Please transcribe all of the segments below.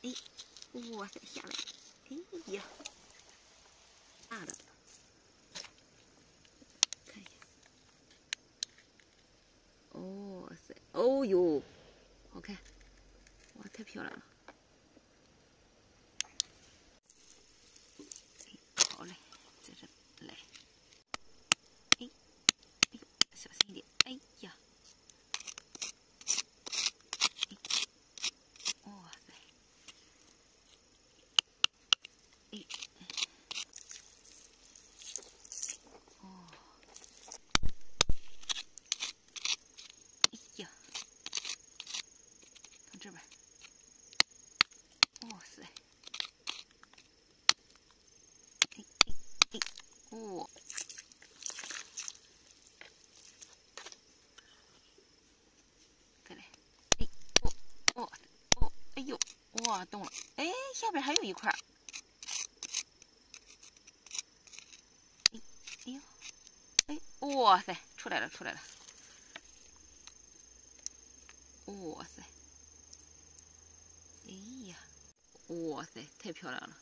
哎，哇塞，下来，哎呀，大的，看一下，哦塞，哦呦，好看，哇，太漂亮了。好嘞，在这来，哎，哎呦，小心一点，哎呀，哇塞，哎，哦，哎呀，从这边，哇塞，哎哎哎，哦，再来，哎，哦哦哦，哎呦，哇，动了，哎，下边还有一块儿。哎呦，哎，哇塞，出来了，出来了！哇塞，哎呀，哇塞，太漂亮了！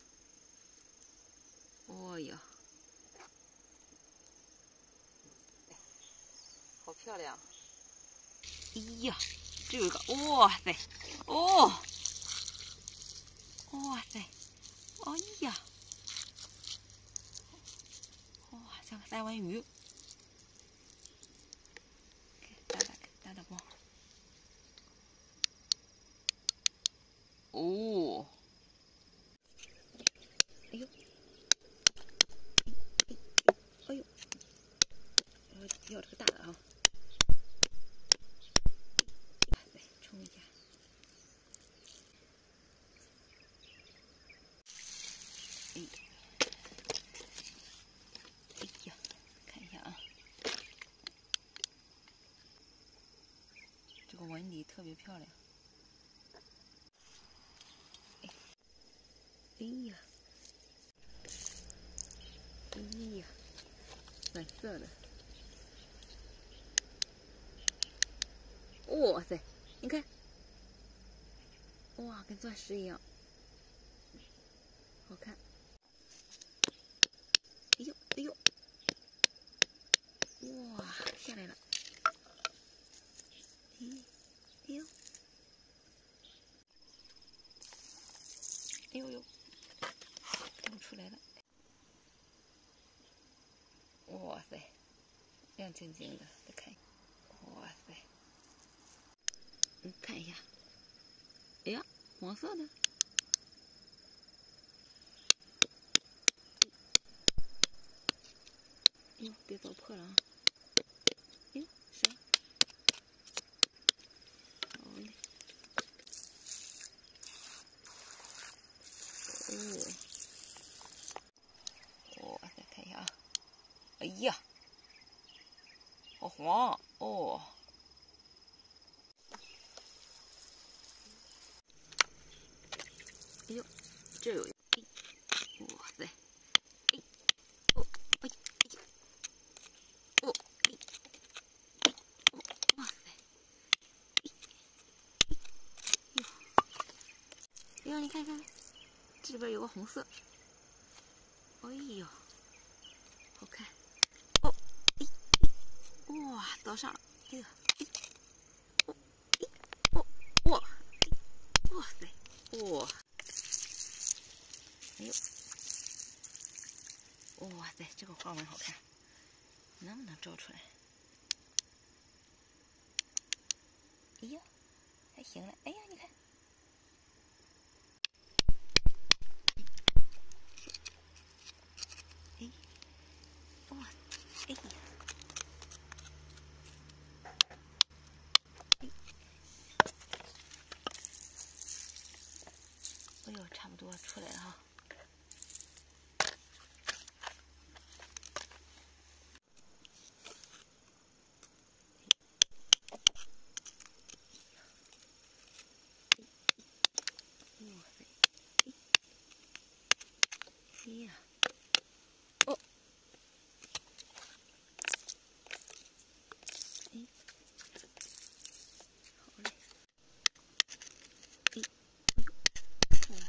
哦呀，好漂亮！哎呀，这有一个，哇塞，哦，哇塞，哎呀，哇，像个三文鱼，打打光。哦，哎呦，哎呦，要这个大的啊！哇塞，冲一下！哎，哎呀，看一下啊，这个纹理特别漂亮。哎呀，哎呀，粉色的。哇塞，你看，哇，跟钻石一样，好看。哎呦，哎呦，哇，下来了。哎，哎呦，哎呦呦，看不出来了。哇塞，亮晶晶的，再看。哇塞，看一下。哎呀，黄色的。哎呦，别搞破了啊！哎呦，啥？好嘞。哦，哇塞，看一下啊。哎呀，好黄哦。哎呦，这有一个。哇塞，哎，哦，哎，哎，哦，哎，哦，哇塞，哎呦，你看看，这边有个红色。哎呦，好看。哦，哎，哇，倒上了。哎呀，哦，哦，哇，哇塞，哇，哎呦，哇塞，这个花纹好看，能不能照出来？哎呀，还行了。哎呀，你看，哎，哇，哎呀，哎呦，差不多出来了哈。哇塞，哎呀，哦，哎，好嘞，哎，哎呦，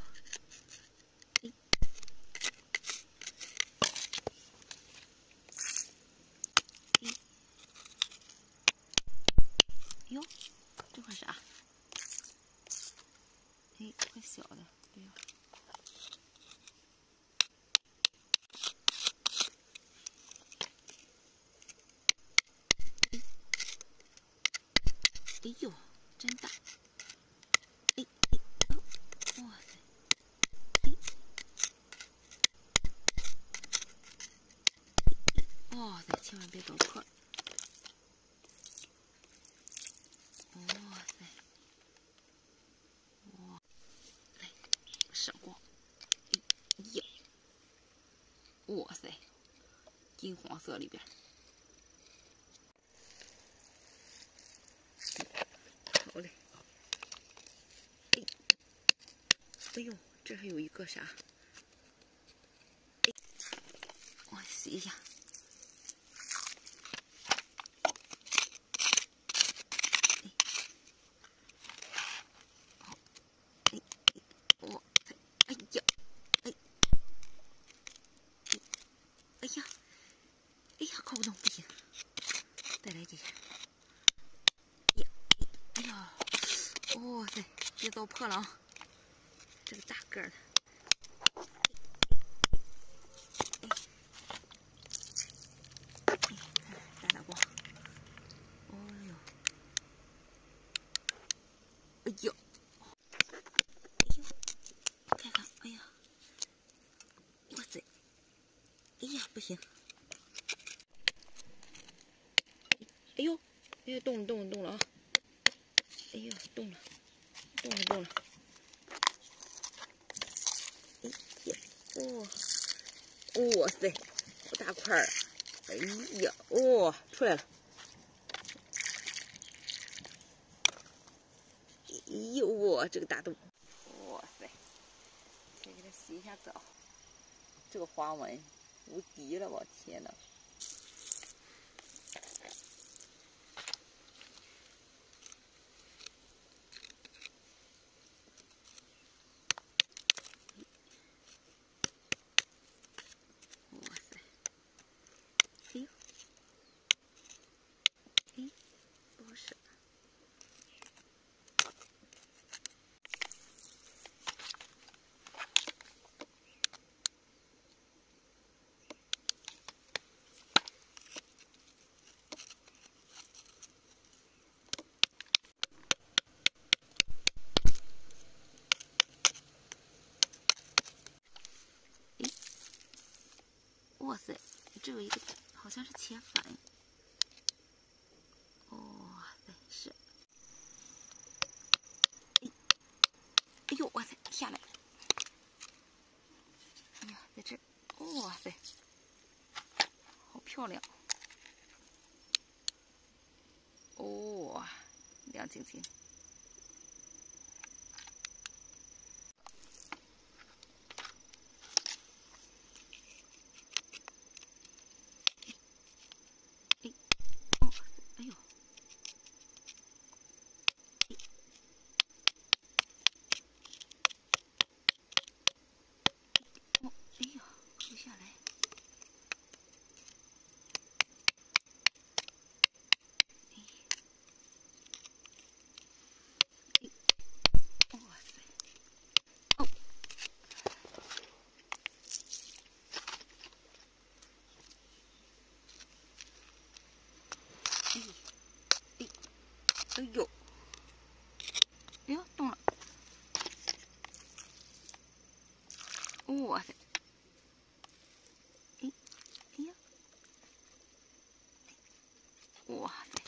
太小的，对呀。哎呦，真大！哎哎哦，哇塞！哎，哇塞，千万别搞破了！哇塞！哇，来，闪光！哎呀！哇塞，金黄色里边。好嘞。哎，哎呦，这还有一个啥？哎，我洗一下。哎呀，哎呀，扣不动，不行，再来几下。呀，哎呀，哇塞，别糟破了啊！这个大个的，打光。哦呦，哎呦，哎呦，看看，哎呀，哇塞，哎呀，不行。哎呦，哎呦，动了啊！哎呦，动了。哎呀，哇塞，好大块儿啊！哎呀，哇，出来了！哎呦，哇，这个大洞！哇塞，先给它洗一下澡。这个花纹无敌了，我天哪！哇塞！哎呦，哎，不是。哇塞，这有一个好像是茄粉。哇塞，是。哎呦，哇塞，下来！哎呀，在这儿，哇塞，好漂亮！哇，亮晶晶。哎，哦，哎呦，哦，哎呀，扣下来。哇塞！哦，哎，哎，哎呦，哎呦，动了！哇塞！哎，哎呀，哇塞！